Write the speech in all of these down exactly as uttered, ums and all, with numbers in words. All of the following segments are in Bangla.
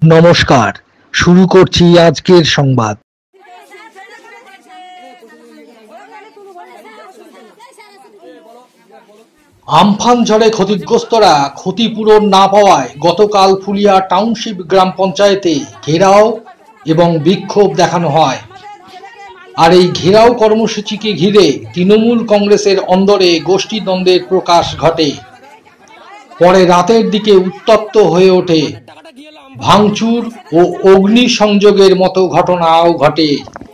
নমস্কার, শুরু করছি আজকের সংবাদ। আমফান ঝড়ে ক্ষতিগ্রস্তরা ক্ষতিপূরণ না পাওয়ায় গতকাল ফুলিয়া টাউনশিপ গ্রাম পঞ্চায়েতে ঘেরাও এবং বিক্ষোভ দেখানো হয়। আর এই ঘেরাও কর্মসূচিকে ঘিরে তৃণমূল কংগ্রেসের অন্দরে গোষ্ঠীদ্বন্দ্বের প্রকাশ ঘটে। পরে রাতের দিকে উত্তপ্ত হয়ে ওঠে, ভাঙচুর ও অগ্নিসংযোগের মতো ঘটনাও ঘটে।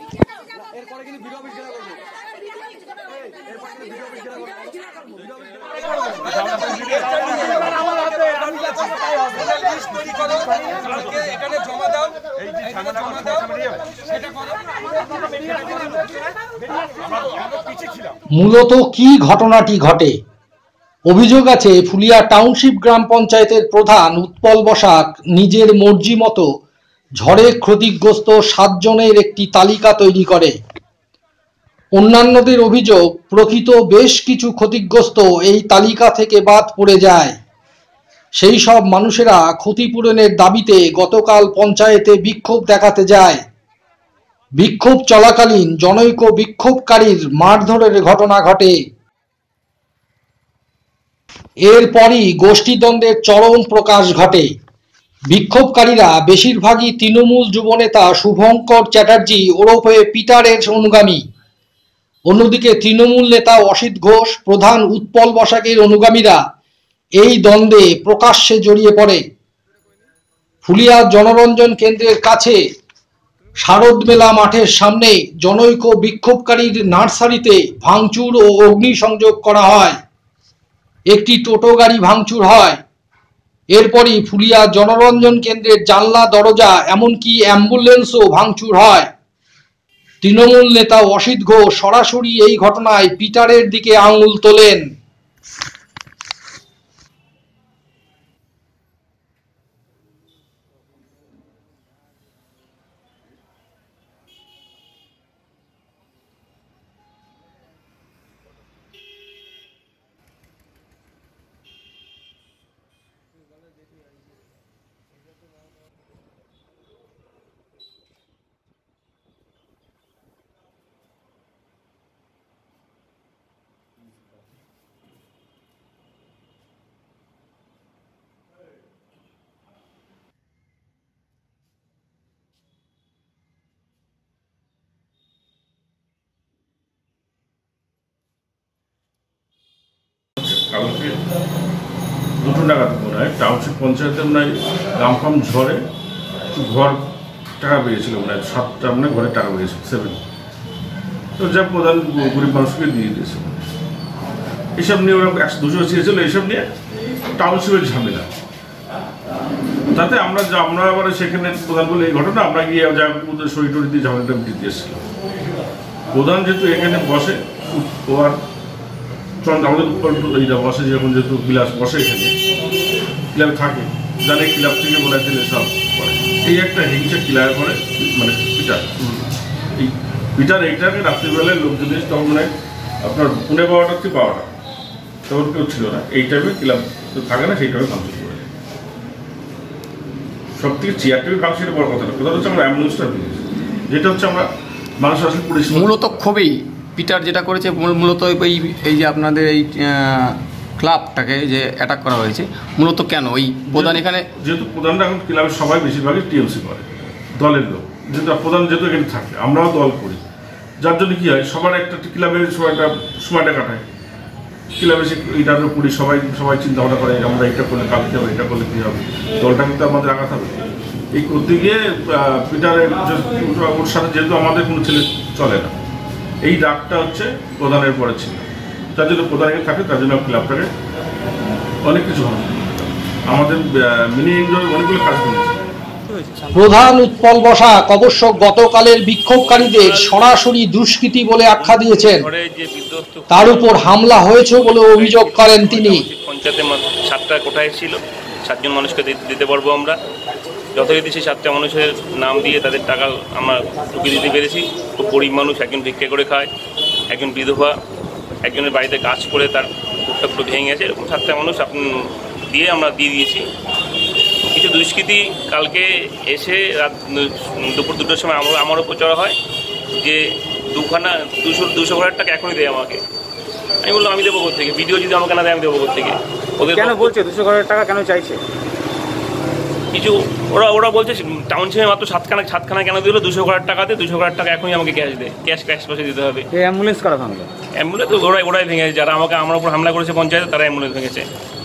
মূলত কি ঘটনাটি ঘটে? অভিযোগ আছে, ফুলিয়া টাউনশিপ গ্রাম পঞ্চায়েতের প্রধান উৎপল বসাক নিজের মর্জি মতো ঝড়ে ক্ষতিগ্রস্ত সাতজনের একটি তালিকা তৈরি করে। অন্যান্যদের অভিযোগ, প্রকৃত বেশ কিছু ক্ষতিগ্রস্ত এই তালিকা থেকে বাদ পড়ে যায়। সেই সব মানুষেরা ক্ষতিপূরণের দাবিতে গতকাল পঞ্চায়েতে বিক্ষোভ দেখাতে যায়। বিক্ষোভ চলাকালীন জনৈক বিক্ষোভকারীর মারধরের ঘটনা ঘটে। এরপরই গোষ্ঠীদ্বন্দ্বের চরম প্রকাশ ঘটে। বিক্ষোভকারীরা বেশিরভাগই তৃণমূল যুবনেতা শুভঙ্কর চ্যাটার্জি ওরফে পিটারের অনুগামী। অন্যদিকে তৃণমূল নেতা অসিত ঘোষ, প্রধান উৎপল বসাকের অনুগামীরা এই দ্বন্দ্বে প্রকাশ্যে জড়িয়ে পড়ে। ফুলিয়া জনরঞ্জন কেন্দ্রের কাছে শারদ মেলা মাঠের সামনে জনৈক বিক্ষোভকারীর নার্সারিতে ভাঙচুর ও অগ্নিসংযোগ করা হয়। একটি টোটো গাড়ি ভাঙচুর হয়। এরপরই ফুলিয়া জনরঞ্জন কেন্দ্রের জানলা, দরজা, এমনকি অ্যাম্বুলেন্সও ভাঙচুর হয়। তৃণমূল নেতা অসিত ঘোষ সরাসরি এই ঘটনায় পিটারের দিকে আঙুল তোলেন। কালকে দুটো নাগাদ মনে হয় টাউনশিপ পঞ্চায়েতে মনে হয় আমফান ঝড়ে ঘর টাকা পেয়েছিল, মনে হয় সাতটা মানে ঘরে টাকা পেয়েছিল সেভেন। তো যা প্রধান গরিব মানুষকে দিয়ে দিয়েছিল। এইসব নিয়ে ওরা একশো দুশো চেয়েছিল, এইসব নিয়ে টাউনশিপের ঝামেলা। তাতে আমরা আমরা আবার সেখানে প্রধান বলে এই ঘটনা আমরা গিয়ে যা শরীর টরি দিয়ে ঝামেলাটা দিতে এসেছিলাম। প্রধান যেহেতু এখানে বসে ও আর আমাদের এইটা বসে, যখন যেহেতু বিলাস বসে এখানে ক্লাব থাকে, জানে ক্লাব থেকে বলে দিলে সব করে। এই একটা হিংসা ক্লাবে করে, মানে পিটার এই পিটার এইটাকে রাত্রিবেলায় লোকজন তখন মানে আপনার পুনে বারোটার থেকে বারোটা তখন কেউ ছিল না। এই টাইমে ক্লাব থাকে না, সেই টাইমে ফাংশন করে। সব থেকে চেয়ার টেবিল ফাংশনের বড় কথা না, কথা হচ্ছে আমরা অ্যাম্বুলেন্সটা পেয়েছি, যেটা হচ্ছে আমরা মানুষ আসলে পরিষেবা মূলত খুবই পিটার যেটা করেছে মূলত এই এই যে আপনাদের এই ক্লাবটাকে যে অ্যাটাক করা হয়েছে মূলত কেন? ওই প্রধান এখানে যেহেতু প্রধানরা এখন ক্লাবের সবাই বেশিরভাগই টিএমসি করে, দলের লোক, যেহেতু প্রধান যেহেতু এখানে থাকে, আমরাও দল করি, যার জন্য কী হয় সবার একটা ক্লাবের সময়টা সময়টা কাটায় ক্লাবে সে এইটা করি, সবাই সবাই চিন্তা ভাবনা করে আমরা এটা করলে কালকে হবে, এটা করলে কী হবে, দলটা কিন্তু আমাদের আঘাত হবে। এই করতে গিয়ে পিটারের ওর সাথে যেহেতু আমাদের কোনো ছেলে চলে না, এই ডাকটা হচ্ছে প্রধানের পরে ছিল, যার জন্য প্রধান থাকে, তার জন্য ক্লাবটাকে অনেক কিছু হয়। আমাদের মিনি ইন্ডোর অনেকগুলো কাজ করেছে। প্রধান উৎপল বসাক অবশ্য গতকালের বিক্ষোভকারীদের সরাসরি দুষ্কৃতী বলে আখ্যা দিয়েছেন। তার উপর হামলা হয়েছে বলে অভিযোগ করেন তিনি। পঞ্চায়েতে সাতটা কোঠায় ছিল, সাতজন মানুষকে দিতে পারবো আমরা, যথারীতি সেই সাতটা মানুষের নাম দিয়ে তাদের টাকা আমরা ঢুকিয়ে দিতে পেরেছি। খুব গরিব মানুষ, একজন ভিক্ষা করে খায়, একজন বিধবা, একজনের বাড়িতে কাজ করে তার টুকটা পুরো ভেঙে গেছে, এরকম সাতটা মানুষ আপনি দিয়ে আমরা দিয়ে দিয়েছি। কিছু দুষ্কৃতী কালকে এসে রাত দুপুর দুটোর সময় আমার আমার উপর চড়া হয় যে দুখানা দুশো দুশো হাজার টাকা এখনই দেয় আমাকে। আমি বললাম আমি দেবো থেকে, ভিডিও যদি আমাকে না দেয় আমি দেবো থেকে। ওদের কেন বলছে দুশো হাজার টাকা কেন চাইছে? কিছু ওরা ওরা বলছে টাউনশিপে মাত্র সাতখানা সাতখানা কেন দিল, দুশো হাজার টাকাতে দুশো হাজার টাকা এখনই আমাকে ক্যাশ দেয়, ক্যাশ ক্যাশ পয়সা দিতে হবে। এই অ্যাম্বুলেন্স কারা ভাঙলো? অ্যাম্বুলেন্স তো ওরাই ওরাই ভেঙেছে, যারা আমাকে আমার উপর হামলা করেছে পঞ্চায়েতে তারা অ্যাম্বুলেন্স ভেঙেছে।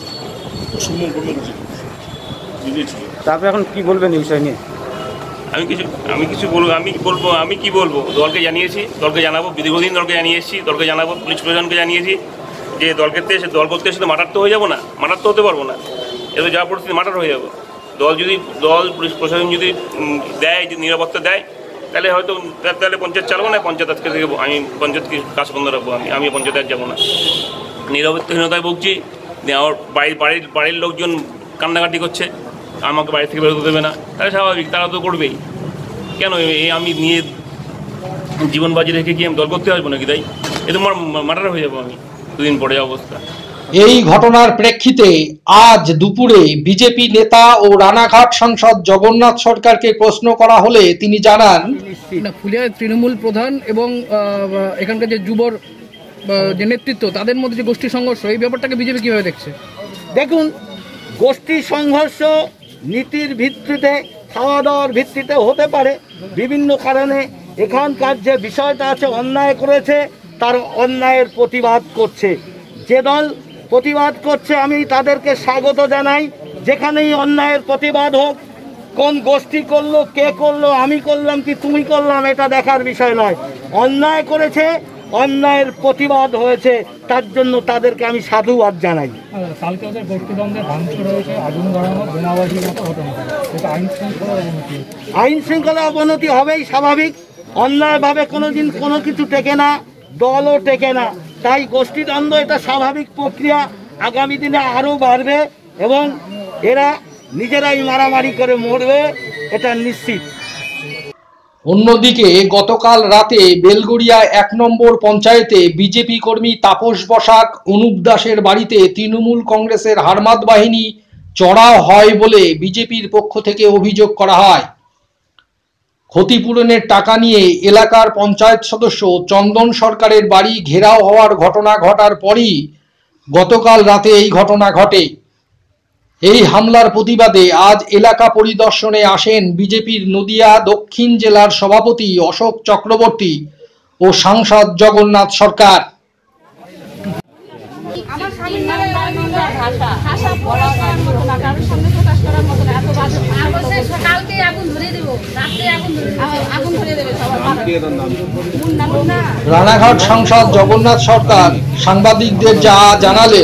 তারপরে এখন কি বলবেন এই বিষয় নিয়ে? আমি কিছু আমি কিছু বলবো আমি বলবো আমি কি বলবো, দলকে জানিয়েছি, দলকে জানাবো, দীর্ঘদিন দলকে জানিয়ে এসেছি, দলকে জানাবো, পুলিশ প্রশাসনকে জানিয়েছি যে দল করতে এসে দল করতে এসে তো মার্টার তো হয়ে যাবো না, মার্টার তো হতে পারবো না, এত যা পরিস্থিতি মার্টার হয়ে যাবো। দল যদি দল পুলিশ প্রশাসন যদি দেয়, যদি নিরাপত্তা দেয়, তাহলে হয়তো তাহলে পঞ্চায়েত চালাবো না, পঞ্চায়েত আজকে থেকে আমি পঞ্চায়েতকে কাজ বন্ধ রাখবো, আমি আমি পঞ্চায়েত আর যাবো না। নিরাপত্তাহীনতায় ভুগছি, আমার বাড়ির বাড়ির বাড়ির লোকজন কান্নাকাটি করছে, আমাকে বাড়ি থেকে বেরোতে দেবে না, তাহলে স্বাভাবিক তারা তো করবেই। কেন এই আমি নিয়ে জীবন বাজি রেখে কি আমি দল করতে আসবো নাকি? তাই এ তো মার্ডার হয়ে যাবো আমি দুদিন পরে অবস্থা। এই ঘটনার প্রেক্ষিতে আজ দুপুরে বিজেপি নেতা ও রানাঘাট সাংসদ জগন্নাথ সরকারকে প্রশ্ন করা হলে তিনি জানান, ফুলিয়ার তৃণমূল প্রধান এবং এখানকার যে যুবর যে নেতৃত্ব তাদের মধ্যে যে গোষ্ঠী সংঘর্ষ, এই ব্যাপারটাকে বিজেপি কিভাবে দেখছে? দেখুন, গোষ্ঠী সংঘর্ষ নীতির ভিত্তিতে, খাওয়া দাওয়ার ভিত্তিতে হতে পারে, বিভিন্ন কারণে। এখানকার যে বিষয়টা আছে, অন্যায় করেছে তার অন্যায়ের প্রতিবাদ করছে। যে দল প্রতিবাদ করছে আমি তাদেরকে স্বাগত জানাই। যেখানেই অন্যায়ের প্রতিবাদ হোক, কোন গোষ্ঠী করলো, কে করলো, আমি করলাম কি তুমি করলাম, এটা দেখার বিষয় নয়। অন্যায় করেছে, অন্যায়ের প্রতিবাদ হয়েছে, তার জন্য তাদেরকে আমি সাধুবাদ জানাই। কালকে ওদের গোষ্ঠীদ্বন্দ্বে ভাঙচুর হয়েছে, আগুন ধরানো, বোমাবাজির মতো ঘটনা, এটা আইন শৃঙ্খলার অবনতি। আইন শৃঙ্খলার অবনতি হবেই, স্বাভাবিক। অন্যায়ভাবে কোনোদিন কোনো কিছু টেকে না, দলও টেকে না, তাই গোষ্ঠীদ্বন্দ্ব এটা স্বাভাবিক প্রক্রিয়া। আগামী দিনে আরও বাড়বে এবং এরা নিজেরাই মারামারি করে মরবে, এটা নিশ্চিত। অন্যদিকে গতকাল রাতে বেলগড়িয়া এক নম্বর পঞ্চায়েতে বিজেপি কর্মী তাপস বসাক, অনুপ দাসের বাড়িতে তৃণমূল কংগ্রেসের হারমাদ বাহিনী চড়াও হয় বলে বিজেপির পক্ষ থেকে অভিযোগ করা হয়। ক্ষতিপূরণের টাকা নিয়ে এলাকার পঞ্চায়েত সদস্য চন্দন সরকারের বাড়ি ঘেরাও হওয়ার ঘটনা ঘটার পরই গতকাল রাতে এই ঘটনা ঘটে। এই হামলার প্রতিবাদে আজ এলাকা পরিদর্শনে আসেন বিজেপির নদিয়া দক্ষিণ জেলার সভাপতি অশোক চক্রবর্তী ও সাংসদ জগন্নাথ সরকার। রানাঘাট সাংসদ জগন্নাথ সরকার সাংবাদিকদের যা জানালেন,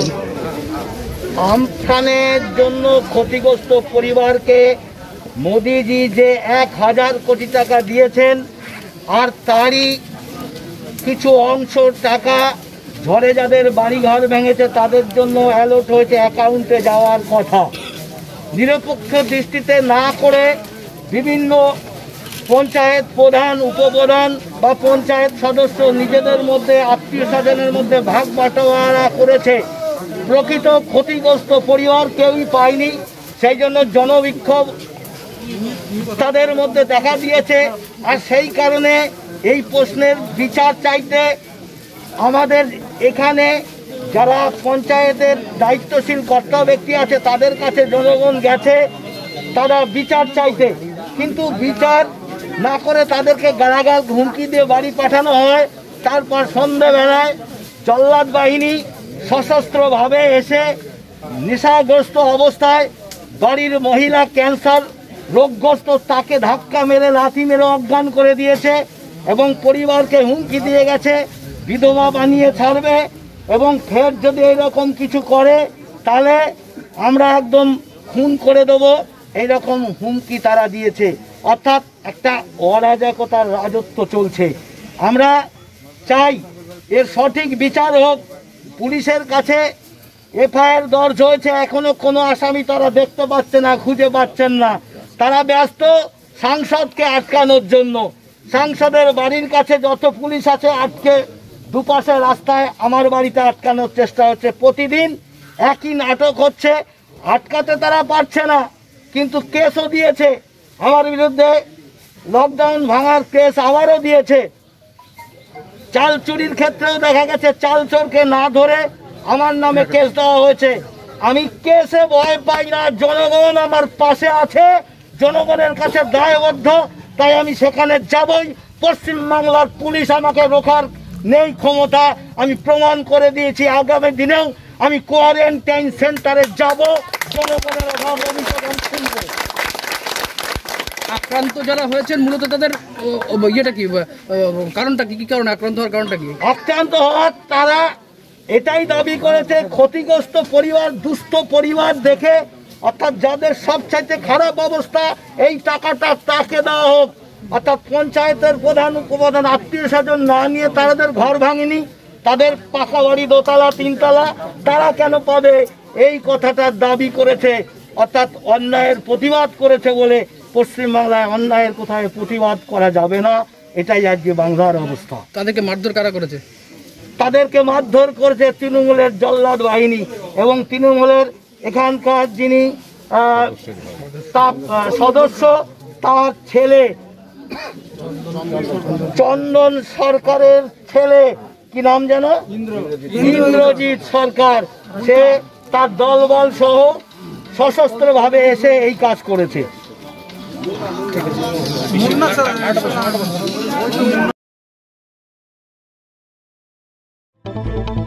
আমফানের জন্য ক্ষতিগ্রস্ত পরিবারকে মোদিজি যে এক হাজার কোটি টাকা দিয়েছেন, আর তারই কিছু অংশ টাকা ঝড়ে যাদের বাড়িঘর ভেঙেছে তাদের জন্য অ্যালট হয়েছে, অ্যাকাউন্টে যাওয়ার কথা। নিরপেক্ষ দৃষ্টিতে না করে বিভিন্ন পঞ্চায়েত প্রধান, উপপ্রধান বা পঞ্চায়েত সদস্য নিজেদের মধ্যে, আত্মীয় স্বজনের মধ্যে ভাগ বাটোয়ারা করেছে। প্রকৃত ক্ষতিগ্রস্ত পরিবার কেউই পায়নি, সেই জন্য জনবিক্ষোভ তাদের মধ্যে দেখা দিয়েছে। আর সেই কারণে এই প্রশ্নের বিচার চাইতে আমাদের এখানে যারা পঞ্চায়েতের দায়িত্বশীল কর্তা ব্যক্তি আছে তাদের কাছে জনগণ গেছে, তারা বিচার চাইতে, কিন্তু বিচার না করে তাদেরকে গালাগাল হুমকি দিয়ে বাড়ি পাঠানো হয়। তারপর সন্ধ্যেবেলায় জল্লাদ বাহিনী সশস্ত্রভাবে এসে নেশাগ্রস্ত অবস্থায় বাড়ির মহিলা ক্যান্সার রোগগ্রস্ত, তাকে ধাক্কা মেরে লাথি মেরে অজ্ঞান করে দিয়েছে এবং পরিবারকে হুমকি দিয়ে গেছে বিধবা বানিয়ে ছাড়বে এবং ফের যদি এরকম কিছু করে তাহলে আমরা একদম খুন করে দেবো, এইরকম হুমকি তারা দিয়েছে। অর্থাৎ একটা অরাজকতার রাজত্ব চলছে। আমরা চাই এর সঠিক বিচার হোক। পুলিশের কাছে এফআইআর দর্জ হয়েছে, এখনো কোনো আসামি তারা দেখতে পাচ্ছে না, খুঁজে পাচ্ছেন না। তারা ব্যস্ত সাংসদকে আটকানোর জন্য। সাংসদের বাড়ির কাছে যত পুলিশ আছে আটকে দুপাশে রাস্তায় আমার বাড়িতে আটকানোর চেষ্টা হচ্ছে। প্রতিদিন একই নাটক হচ্ছে, আটকাতে তারা পারছে না, কিন্তু কেসও দিয়েছে আমার বিরুদ্ধে, লকডাউন ভাঙার কেস আবারও দিয়েছে। চাল চুরির ক্ষেত্রেও দেখা গেছে চাল চোরকে না ধরে আমার নামে কেস দেওয়া হয়েছে। আমি কেসে ভয় পাই না, জনগণ আমার পাশে আছে, জনগণের কাছে দায়বদ্ধ, তাই আমি সেখানে যাবই। পশ্চিমবাংলার পুলিশ আমাকে রোখার নেই ক্ষমতা, আমি প্রমাণ করে দিয়েছি। আগামী দিনেও আমি কোয়ারেন্টাইন সেন্টারে যাব, জনগণের অভাব অভিযোগ শুনবো। আক্রান্ত যারা হয়েছেন মূলত তাদের ও, ও, ইয়েটা কি আহ, কারণটা কি কি কারণে আক্রান্ত হওয়ার কারণটা কি? আক্রান্ত হওয়ার তারা এটাই দাবি করেছে, ক্ষতিগ্রস্ত পরিবার, দুস্থ পরিবার দেখে, অর্থাৎ যাদের সবচাইতে খারাপ অবস্থা, এই টাকাটা তাকে দেওয়া হোক। অর্থাৎ পঞ্চায়েতের প্রধান উপপ্রধান আত্মীয় স্বজন না নিয়ে তাদের ঘর ভাঙেনি, তাদের পাকা বাড়ি দোতলা তিনতলা, তারা কেন পাবে, এই কথাটার দাবি করেছে। অর্থাৎ অন্যায়ের প্রতিবাদ করেছে বলে পশ্চিমবাংলায় অন্যায়ের কোথায় প্রতিবাদ করা যাবে না, এটাই আজকে বাংলার অবস্থা। তাদেরকে মারধর কারা করেছে? তাদেরকে মারধর করেছে তৃণমূলের জল্লাদ বাহিনী এবং তৃণমূলের এখানকার যিনি আহ, তার আহ, সদস্য, তার ছেলে চন্দন সরকারের ছেলে, কি নাম যেন, ইন্দ্রজিৎ সরকার, সে তার দলবল সহ সশস্ত্রভাবে এসে এই কাজ করেছে। Thank you.